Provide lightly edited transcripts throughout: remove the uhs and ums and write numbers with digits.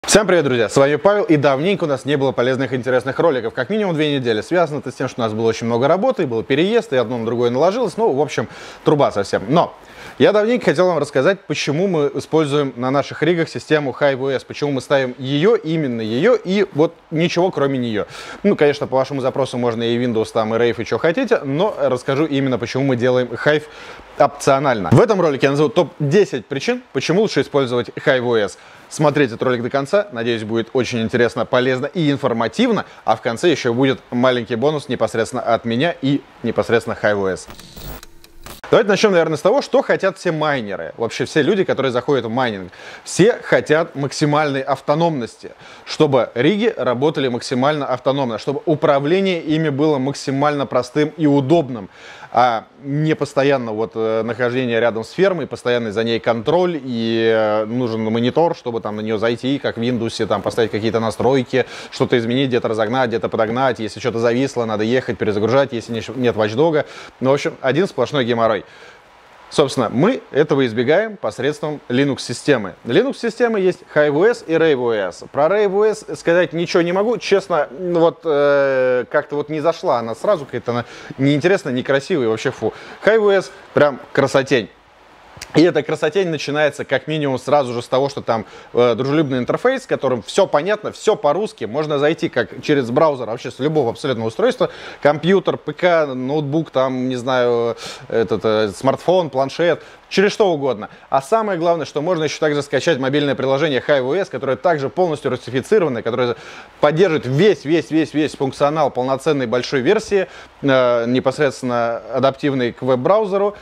Всем привет, друзья! С вами Павел, и давненько у нас не было полезных и интересных роликов, как минимум 2 недели. Связано это с тем, что у нас было очень много работы, был переезд, и одно на другое наложилось, ну, в общем, труба совсем. Но я давненько хотел вам рассказать, почему мы используем на наших ригах систему HiveOS, почему мы ставим ее, именно ее, и вот ничего кроме нее. Ну, конечно, по вашему запросу можно и Windows, там, и Rave, и что хотите, но расскажу именно, почему мы делаем Hive опционально. В этом ролике я назову топ-10 причин, почему лучше использовать HiveOS. Смотрите этот ролик до конца, надеюсь, будет очень интересно, полезно и информативно, а в конце еще будет маленький бонус непосредственно от меня и непосредственно HiveOS. Давайте начнем, наверное, с того, что хотят все майнеры, вообще все люди, которые заходят в майнинг. Все хотят максимальной автономности, чтобы риги работали максимально автономно, чтобы управление ими было максимально простым и удобным, а не постоянно вот нахождение рядом с фермой, постоянный за ней контроль и нужен монитор, чтобы там на нее зайти, как в Windows, там поставить какие-то настройки, что-то изменить, где-то разогнать, где-то подогнать. Если что-то зависло, надо ехать, перезагружать, если нет watchdog. Ну, в общем, один сплошной геморрой. Собственно, мы этого избегаем посредством Linux-системы. Linux-системы есть HiveOS и RaveOS. Про RaveOS сказать ничего не могу. Честно, вот как-то вот не зашла она сразу, какая-то она неинтересная, некрасивая, вообще фу. HiveOS прям красотень. И эта красотень начинается как минимум сразу же с того, что там дружелюбный интерфейс, в котором все понятно, все по-русски. Можно зайти как через браузер вообще с любого абсолютного устройства. Компьютер, ПК, ноутбук, там, не знаю, смартфон, планшет, через что угодно. А самое главное, что можно еще также скачать мобильное приложение HiveOS, которое также полностью русифицированное, которое поддерживает весь функционал полноценной большой версии, непосредственно адаптивной к веб-браузеру.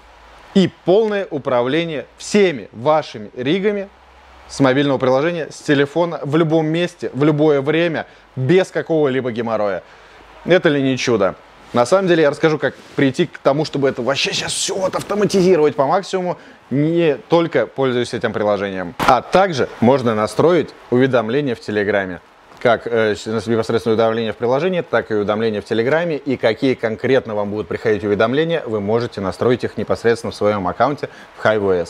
И полное управление всеми вашими ригами с мобильного приложения, с телефона, в любом месте, в любое время, без какого-либо геморроя. Это ли не чудо? На самом деле я расскажу, как прийти к тому, чтобы это вообще сейчас все автоматизировать по максимуму, не только пользуясь этим приложением. А также можно настроить уведомления в Телеграме. Как непосредственно уведомления в приложении, так и уведомления в Телеграме. И какие конкретно вам будут приходить уведомления, вы можете настроить их непосредственно в своем аккаунте в HiveOS.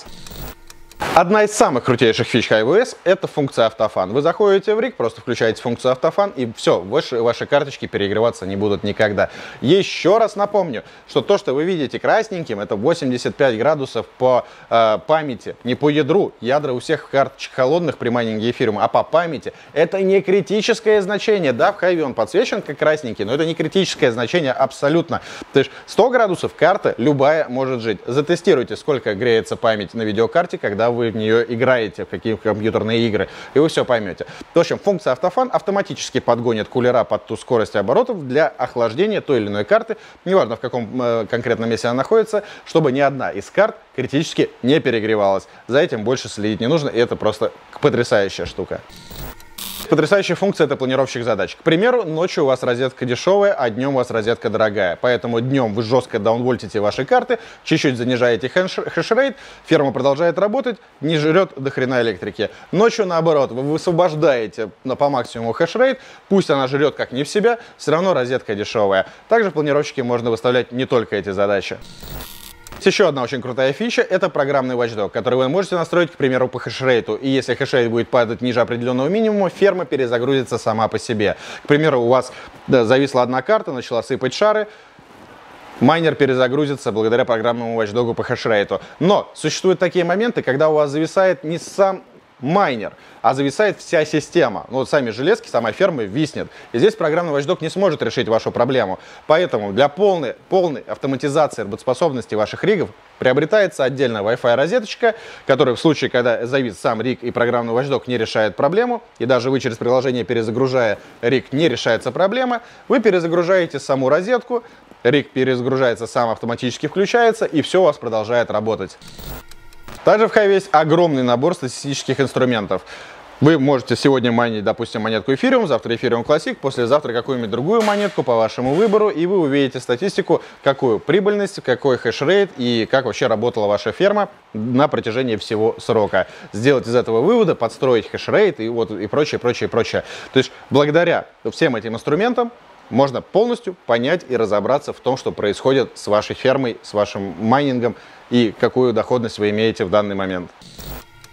Одна из самых крутейших фич HiveOS – это функция автофан. Вы заходите в риг, просто включаете функцию автофан, и все, ваши карточки перегреваться не будут никогда. Еще раз напомню, что то, что вы видите красненьким, это 85 градусов по памяти, не по ядру. Ядра у всех карточек холодных при майнинге эфириума, а по памяти. Это не критическое значение. Да, в Hive он подсвечен как красненький, но это не критическое значение абсолютно. То есть 100 градусов карта любая может жить. Затестируйте, сколько греется память на видеокарте, когда вы в нее играете, в какие компьютерные игры, и вы все поймете. В общем, функция автофан автоматически подгонит кулера под ту скорость оборотов для охлаждения той или иной карты, неважно в каком конкретном месте она находится, чтобы ни одна из карт критически не перегревалась. За этим больше следить не нужно, и это просто потрясающая штука. Потрясающая функция – это планировщик задач. К примеру, ночью у вас розетка дешевая, а днем у вас розетка дорогая. Поэтому днем вы жестко даунвольтите ваши карты, чуть-чуть занижаете хешрейт, ферма продолжает работать, не жрет до хрена электрики. Ночью, наоборот, вы высвобождаете по максимуму хешрейт, пусть она жрет как не в себя, все равно розетка дешевая. Также в планировщике можно выставлять не только эти задачи. Еще одна очень крутая фича – это программный watchdog, который вы можете настроить, к примеру, по хешрейту. И если хешрейт будет падать ниже определенного минимума, ферма перезагрузится сама по себе. К примеру, у вас зависла одна карта, начала сыпать шары, майнер перезагрузится благодаря программному watchdog по хешрейту. Но существуют такие моменты, когда у вас зависает не сам майнер, а зависает вся система. Ну, вот сами железки, сама ферма виснет. И здесь программный watchdog не сможет решить вашу проблему. Поэтому для полной автоматизации работоспособности ваших ригов приобретается отдельная Wi-Fi розеточка, которая в случае, когда завис сам риг и программный watchdog не решает проблему, и даже вы через приложение перезагружая риг не решается проблема, вы перезагружаете саму розетку, риг перезагружается сам, автоматически включается, и все у вас продолжает работать. Также в Hive есть огромный набор статистических инструментов. Вы можете сегодня майнить, допустим, монетку эфириум, завтра эфириум классик, послезавтра какую-нибудь другую монетку по вашему выбору, и вы увидите статистику, какую прибыльность, какой хешрейт и как вообще работала ваша ферма на протяжении всего срока. Сделать из этого вывода, подстроить хешрейт и прочее. То есть благодаря всем этим инструментам можно полностью понять и разобраться в том, что происходит с вашей фермой, с вашим майнингом и какую доходность вы имеете в данный момент.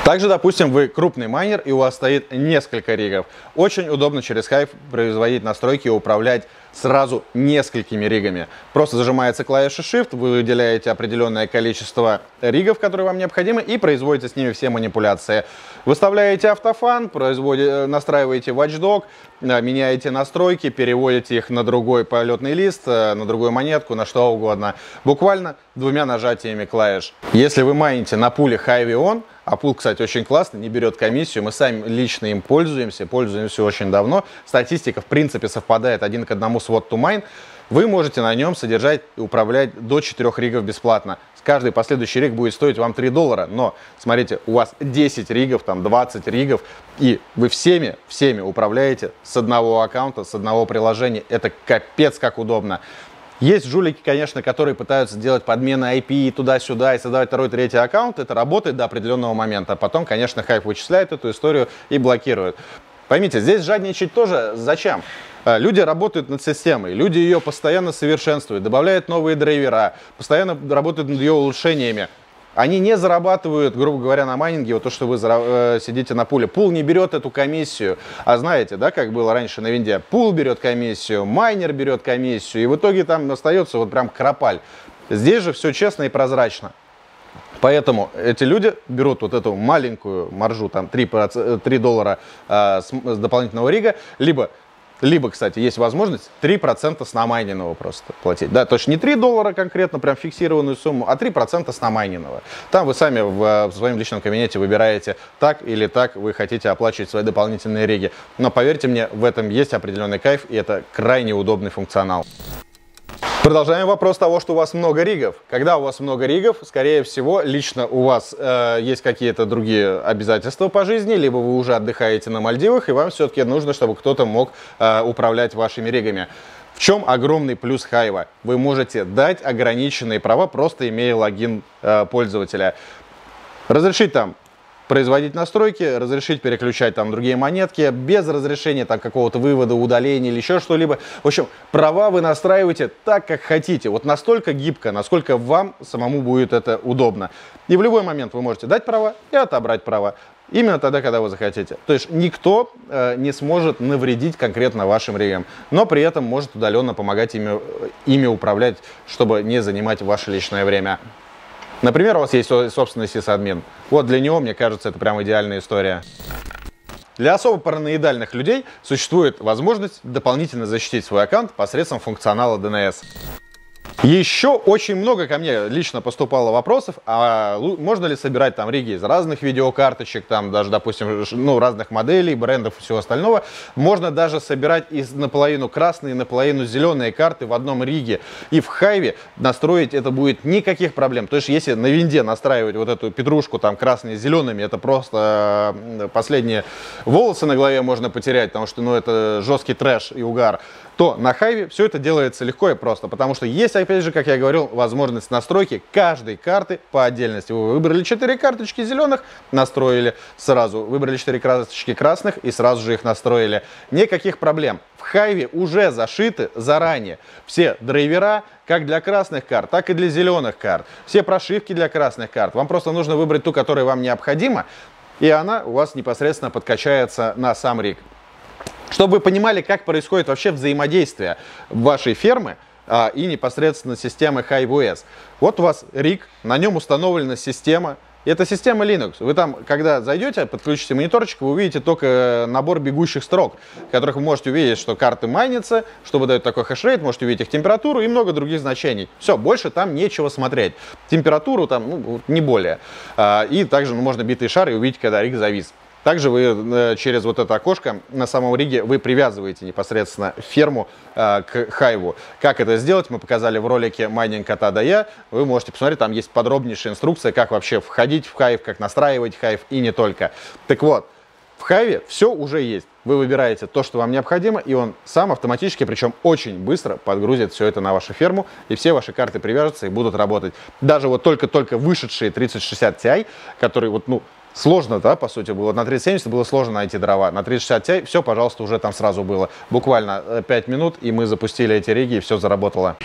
Также, допустим, вы крупный майнер и у вас стоит несколько ригов. Очень удобно через Hive производить настройки и управлять сразу несколькими ригами. Просто зажимается клавиша Shift, вы выделяете определенное количество ригов, которые вам необходимы, и производите с ними все манипуляции. Выставляете автофан, настраиваете Watchdog, меняете настройки, переводите их на другой полетный лист, на другую монетку, на что угодно. Буквально двумя нажатиями клавиш. Если вы майните на пуле Hive, а пул, кстати, очень классный, не берет комиссию, мы сами лично им пользуемся очень давно. Статистика, в принципе, совпадает 1 к 1 с What to Mine. Вы можете на нем содержать и управлять до 4 ригов бесплатно. Каждый последующий риг будет стоить вам $3, но, смотрите, у вас 10 ригов, там 20 ригов, и вы всеми управляете с одного аккаунта, с одного приложения. Это капец как удобно. Есть жулики, конечно, которые пытаются делать подмены IP туда-сюда и создавать второй, третий аккаунт. Это работает до определенного момента. А потом, конечно, Hive вычисляет эту историю и блокирует. Поймите, здесь жадничать тоже зачем? Люди работают над системой, люди ее постоянно совершенствуют, добавляют новые драйвера, постоянно работают над ее улучшениями. Они не зарабатывают, грубо говоря, на майнинге, вот то, что вы сидите на пуле. Пул не берет эту комиссию. А знаете, да, как было раньше на винде? Пул берет комиссию, майнер берет комиссию, и в итоге там остается вот прям кропаль. Здесь же все честно и прозрачно. Поэтому эти люди берут вот эту маленькую маржу, там $3 с дополнительного рига, либо, кстати, есть возможность 3% с намайненного просто платить. Да, то есть не $3 конкретно, прям фиксированную сумму, а 3% с намайненного. Там вы сами в своем личном кабинете выбираете, так или так вы хотите оплачивать свои дополнительные риги. Но поверьте мне, в этом есть определенный кайф, и это крайне удобный функционал. Продолжаем вопрос того, что у вас много ригов. Когда у вас много ригов, скорее всего, лично у вас есть какие-то другие обязательства по жизни, либо вы уже отдыхаете на Мальдивах, и вам все-таки нужно, чтобы кто-то мог управлять вашими ригами. В чем огромный плюс Hive? Вы можете дать ограниченные права, просто имея логин пользователя. Разрешить там производить настройки, разрешить переключать там другие монетки, без разрешения там какого-то вывода, удаления или еще что-либо. В общем, права вы настраиваете так, как хотите. Вот настолько гибко, насколько вам самому будет это удобно. И в любой момент вы можете дать права и отобрать права. Именно тогда, когда вы захотите. То есть никто не сможет навредить конкретно вашим ригам, но при этом может удаленно помогать ими управлять, чтобы не занимать ваше личное время. Например, у вас есть собственный сисадмин. Вот для него, мне кажется, это прям идеальная история. Для особо параноидальных людей существует возможность дополнительно защитить свой аккаунт посредством функционала DNS. Еще очень много ко мне лично поступало вопросов, а можно ли собирать там риги из разных видеокарточек, там даже, допустим, разных моделей, брендов и всего остального. Можно даже собирать из наполовину красные, наполовину зеленые карты в одном риге. И в Hive настроить это будет никаких проблем. То есть если на винде настраивать вот эту петрушку там красными, зелеными, это просто последние волосы на голове можно потерять, потому что это жесткий трэш и угар. То на Hive все это делается легко и просто, потому что есть, опять же, как я говорил, возможность настройки каждой карты по отдельности. Вы выбрали 4 карточки зеленых, настроили сразу. Выбрали 4 карточки красных и сразу же их настроили. Никаких проблем. В Hive уже зашиты заранее все драйвера, как для красных карт, так и для зеленых карт. Все прошивки для красных карт. Вам просто нужно выбрать ту, которая вам необходима, и она у вас непосредственно подкачается на сам риг. Чтобы вы понимали, как происходит вообще взаимодействие вашей фермы и непосредственно системы HiveOS. Вот у вас риг, на нем установлена система. Это система Linux. Вы там, когда зайдете, подключите мониторчик, вы увидите только набор бегущих строк, в которых вы можете увидеть, что карты майнятся, что выдают такой хешрейт, можете увидеть их температуру и много других значений. Все, больше там нечего смотреть. Температуру там, не более. И также можно битый шар и увидеть, когда риг завис. Также вы через вот это окошко на самом риге вы привязываете непосредственно ферму к Hive. Как это сделать, мы показали в ролике Mining от А до Я. Вы можете посмотреть, там есть подробнейшая инструкция, как вообще входить в Hive, как настраивать Hive и не только. Так вот, в Hive все уже есть. Вы выбираете то, что вам необходимо, и он сам автоматически, причем очень быстро подгрузит все это на вашу ферму, и все ваши карты привяжутся и будут работать. Даже вот только вышедшие 3060 Ti, которые сложно, да, по сути, было. На 3070 было сложно найти дрова. На 3060 Ti все, пожалуйста, уже там сразу было. Буквально 5 минут, и мы запустили эти риги, и все заработало.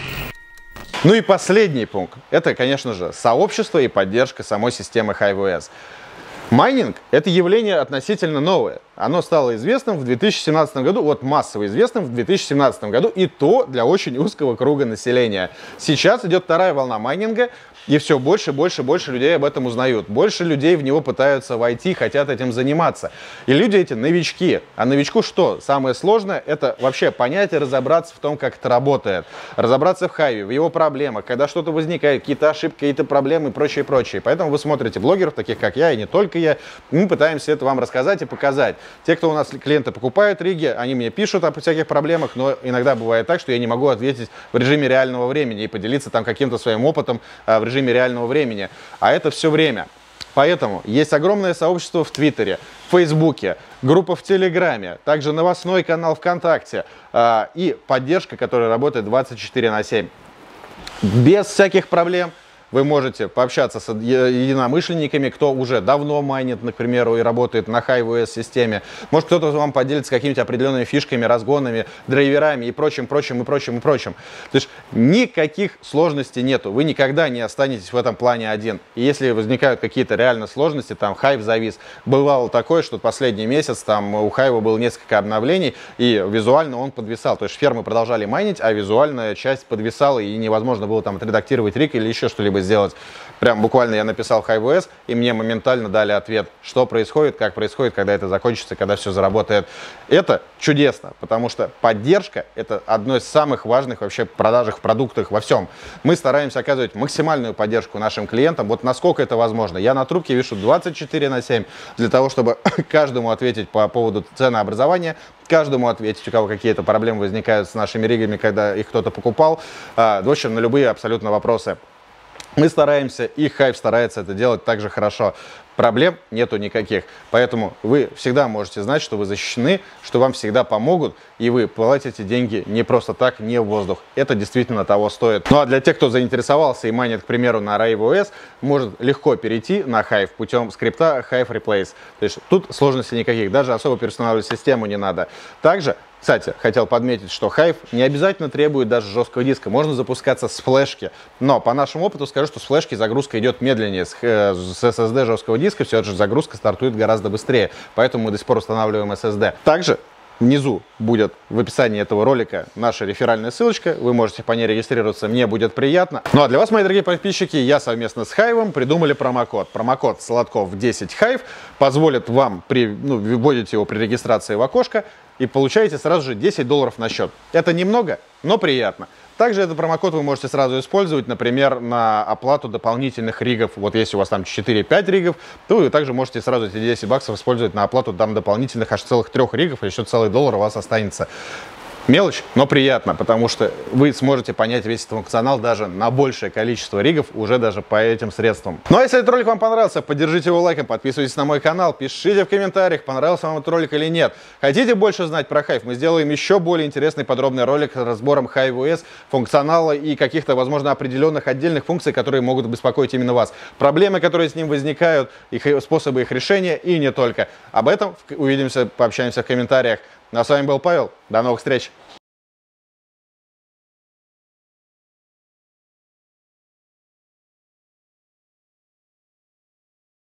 Ну и последний пункт. Это, конечно же, сообщество и поддержка самой системы HiveOS. Майнинг – это явление относительно новое. Оно стало известным в 2017 году, вот массово известным в 2017 году, и то для очень узкого круга населения. Сейчас идет вторая волна майнинга, и все больше людей об этом узнают. Больше людей в него пытаются войти, хотят этим заниматься. И люди эти новички. А новичку что? Самое сложное – это вообще понять и разобраться в том, как это работает. Разобраться в хайве, в его проблемах, когда что-то возникает, какие-то ошибки, какие-то проблемы и прочее, прочее. Поэтому вы смотрите блогеров, таких как я, и не только я. Мы пытаемся это вам рассказать и показать. Те, кто у нас клиенты покупают риги, они мне пишут о всяких проблемах, но иногда бывает так, что я не могу ответить в режиме реального времени и поделиться там каким-то своим опытом в режиме реального времени. А это все время. Поэтому есть огромное сообщество в Твиттере, в Фейсбуке, группа в Телеграме, также новостной канал ВКонтакте и поддержка, которая работает 24/7. Без всяких проблем. Вы можете пообщаться с единомышленниками, кто уже давно майнит, например, и работает на HiveOS системе. Может, кто-то вам поделится какими-то определенными фишками, разгонами, драйверами и прочим. То есть никаких сложностей нету. Вы никогда не останетесь в этом плане один. И если возникают какие-то реально сложности, там Hive завис. Бывало такое, что последний месяц там у Hive было несколько обновлений, и визуально он подвисал. То есть фермы продолжали майнить, а визуальная часть подвисала, и невозможно было там отредактировать риг или еще что-либо сделать. Прям буквально я написал HiveOS, и мне моментально дали ответ, что происходит, как происходит, когда это закончится, когда все заработает. Это чудесно, потому что поддержка – это одно из самых важных вообще продажах в продуктах во всем. Мы стараемся оказывать максимальную поддержку нашим клиентам, вот насколько это возможно. Я на трубке вешу 24/7 для того, чтобы каждому ответить по поводу ценообразования, каждому ответить, у кого какие-то проблемы возникают с нашими ригами, когда их кто-то покупал, в общем, на любые абсолютно вопросы. Мы стараемся, и Hive старается это делать так же хорошо. Проблем нету никаких. Поэтому вы всегда можете знать, что вы защищены, что вам всегда помогут, и вы платите деньги не просто так, не в воздух. Это действительно того стоит. Ну а для тех, кто заинтересовался и майнит, к примеру, на HiveOS, может легко перейти на Hive путем скрипта Hive Replace. То есть тут сложностей никаких, даже особо переустанавливать систему не надо. Также, кстати, хотел подметить, что Hive не обязательно требует даже жесткого диска. Можно запускаться с флешки. Но по нашему опыту скажу, что с флешки загрузка идет медленнее. С SSD жесткого диска все же загрузка стартует гораздо быстрее. Поэтому мы до сих пор устанавливаем SSD. Также внизу будет в описании этого ролика наша реферальная ссылочка. Вы можете по ней регистрироваться, мне будет приятно. Ну а для вас, мои дорогие подписчики, я совместно с Hive придумали промокод. Промокод Солодков10 Hive позволит вам, вводите его при регистрации в окошко и получаете сразу же $10 на счет. Это немного, но приятно. Также этот промокод вы можете сразу использовать, например, на оплату дополнительных ригов. Вот если у вас там 4-5 ригов, то вы также можете сразу эти $10 использовать на оплату там дополнительных аж целых 3 ригов, и еще целый $1 у вас останется. Мелочь, но приятно, потому что вы сможете понять весь этот функционал даже на большее количество ригов уже даже по этим средствам. Ну а если этот ролик вам понравился, поддержите его лайком, подписывайтесь на мой канал, пишите в комментариях, понравился вам этот ролик или нет. Хотите больше знать про Hive? Мы сделаем еще более интересный подробный ролик с разбором HiveOS, функционала и каких-то, возможно, определенных отдельных функций, которые могут беспокоить именно вас. Проблемы, которые с ним возникают, способы их решения и не только. Об этом увидимся, пообщаемся в комментариях. Ну а с вами был Павел. До новых встреч!